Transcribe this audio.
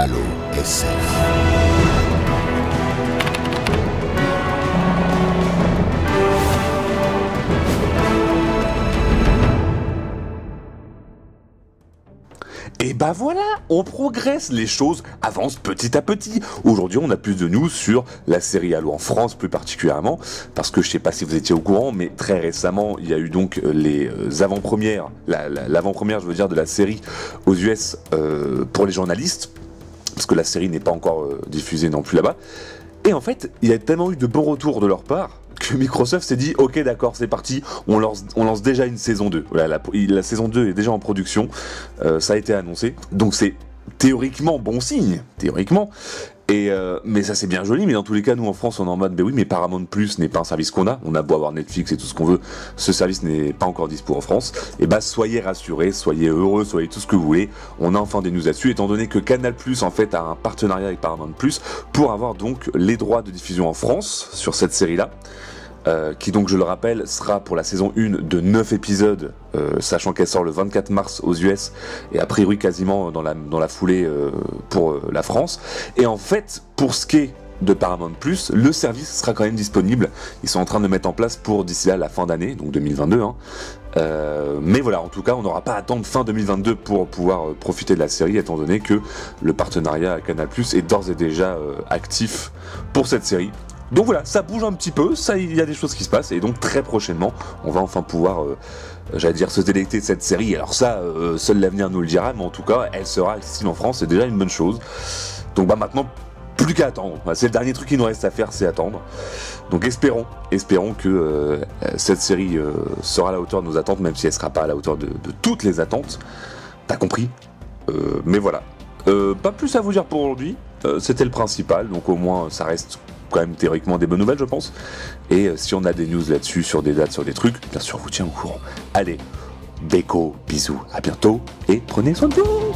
Halo SF. Et bah voilà, on progresse, les choses avancent petit à petit. Aujourd'hui, on a plus de news sur la série Halo en France plus particulièrement, parce que je sais pas si vous étiez au courant, mais très récemment, il y a eu donc les avant-premières, l'avant-première, je veux dire, de la série aux US pour les journalistes, parce que la série n'est pas encore diffusée non plus là-bas. Et en fait, il y a tellement eu de bons retours de leur part que Microsoft s'est dit ok d'accord c'est parti, on lance déjà une saison 2. Voilà, la saison 2 est déjà en production, ça a été annoncé, donc c'est théoriquement bon signe, théoriquement. Et mais ça c'est bien joli, mais dans tous les cas nous en France on est en mode oui mais Paramount Plus n'est pas un service qu'on a beau avoir Netflix et tout ce qu'on veut, ce service n'est pas encore dispo en France. Et bah soyez rassurés, soyez heureux, soyez tout ce que vous voulez, on a enfin des news là-dessus, étant donné que Canal Plus en fait a un partenariat avec Paramount Plus pour avoir donc les droits de diffusion en France sur cette série là. Qui donc je le rappelle sera pour la saison 1 de 9 épisodes, sachant qu'elle sort le 24 mars aux US et a priori quasiment dans la foulée pour la France. Et en fait pour ce qui est de Paramount+, le service sera quand même disponible, ils sont en train de le mettre en place pour d'ici là la fin d'année, donc 2022 hein. Mais voilà, en tout cas on n'aura pas à attendre fin 2022 pour pouvoir profiter de la série, étant donné que le partenariat à Canal+ est d'ores et déjà actif pour cette série. Donc voilà, ça bouge un petit peu, il y a des choses qui se passent, et donc très prochainement, on va enfin pouvoir, j'allais dire, se délecter de cette série. Alors ça, seul l'avenir nous le dira, mais en tout cas, elle sera accessible en France, c'est déjà une bonne chose. Donc bah maintenant, plus qu'à attendre. C'est le dernier truc qu'il nous reste à faire, c'est attendre. Donc espérons que cette série sera à la hauteur de nos attentes, même si elle sera pas à la hauteur de toutes les attentes. T'as compris mais voilà. Pas plus à vous dire pour aujourd'hui, c'était le principal, donc au moins ça reste quand même théoriquement des bonnes nouvelles je pense, et si on a des news là-dessus, sur des dates, sur des trucs, bien sûr on vous tient au courant. Allez, béco, bisous, à bientôt, et prenez soin de vous.